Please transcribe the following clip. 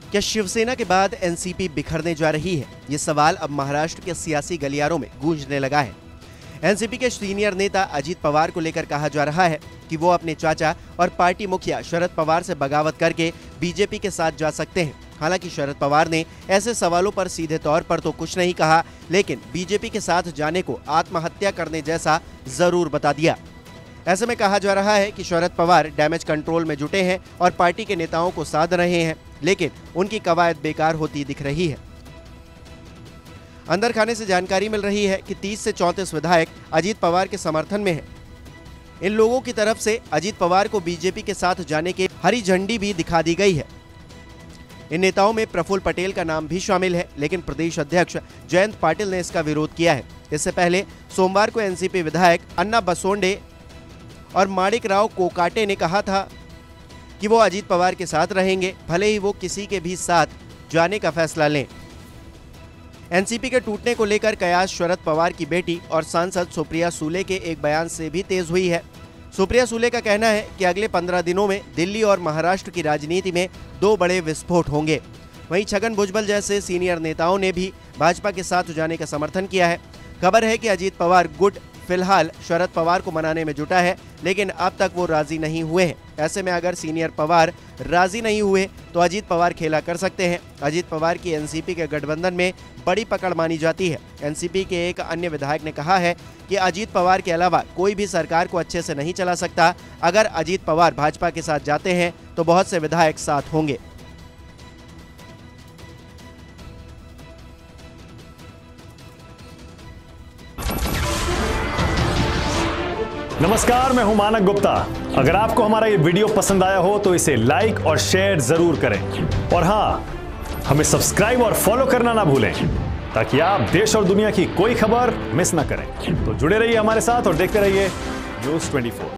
क्या शिवसेना के बाद एनसीपी बिखरने जा रही है? ये सवाल अब महाराष्ट्र के सियासी गलियारों में गूंजने लगा है। एनसीपी के सीनियर नेता अजीत पवार को लेकर कहा जा रहा है कि वो अपने चाचा और पार्टी मुखिया शरद पवार से बगावत करके बीजेपी के साथ जा सकते हैं। हालांकि शरद पवार ने ऐसे सवालों पर सीधे तौर पर तो कुछ नहीं कहा, लेकिन बीजेपी के साथ जाने को आत्महत्या करने जैसा जरूर बता दिया। ऐसे में कहा जा रहा है कि शरद पवार डैमेज कंट्रोल में जुटे हैं और पार्टी के नेताओं को साध रहे हैं, लेकिन उनकी कवायद बेकार होती दिख रही है। अंदर खाने से जानकारी मिल रही है कि 30 से 34 विधायक अजीत पवार के समर्थन में हैं। इन लोगों की तरफ से अजीत पवार को बीजेपी के साथ जाने की हरी झंडी भी दिखा दी गई है। इन नेताओं में प्रफुल्ल पटेल का नाम भी शामिल है, लेकिन प्रदेश अध्यक्ष जयंत पाटिल ने इसका विरोध किया है। इससे पहले सोमवार को एनसीपी विधायक अन्ना बसोंडे और माणिक राव कोकाटे ने कहा था कि वो अजीत पवार के साथ रहेंगे, भले ही वो किसी के भी साथ जाने का फैसला लें। एनसीपी के टूटने को लेकर कयास शरद पवार की बेटी और सांसद सुप्रिया सूले के एक बयान से भी तेज हुई है। सुप्रिया सूले का कहना है कि अगले 15 दिनों में दिल्ली और महाराष्ट्र की राजनीति में 2 बड़े विस्फोट होंगे। वहीं छगन भुजबल जैसे सीनियर नेताओं ने भी भाजपा के साथ जाने का समर्थन किया है। खबर है कि अजीत पवार गुट फिलहाल शरद पवार को मनाने में जुटा है, लेकिन अब तक वो राजी नहीं हुए हैं। ऐसे में अगर सीनियर पवार राजी नहीं हुए तो अजीत पवार खेला कर सकते हैं। अजीत पवार की एनसीपी के गठबंधन में बड़ी पकड़ मानी जाती है। एनसीपी के एक अन्य विधायक ने कहा है कि अजीत पवार के अलावा कोई भी सरकार को अच्छे से नहीं चला सकता। अगर अजीत पवार भाजपा के साथ जाते हैं तो बहुत से विधायक साथ होंगे। नमस्कार, मैं हूं मानक गुप्ता। अगर आपको हमारा ये वीडियो पसंद आया हो तो इसे लाइक और शेयर जरूर करें, और हां, हमें सब्सक्राइब और फॉलो करना ना भूलें ताकि आप देश और दुनिया की कोई खबर मिस ना करें। तो जुड़े रहिए हमारे साथ और देखते रहिए न्यूज़ 24।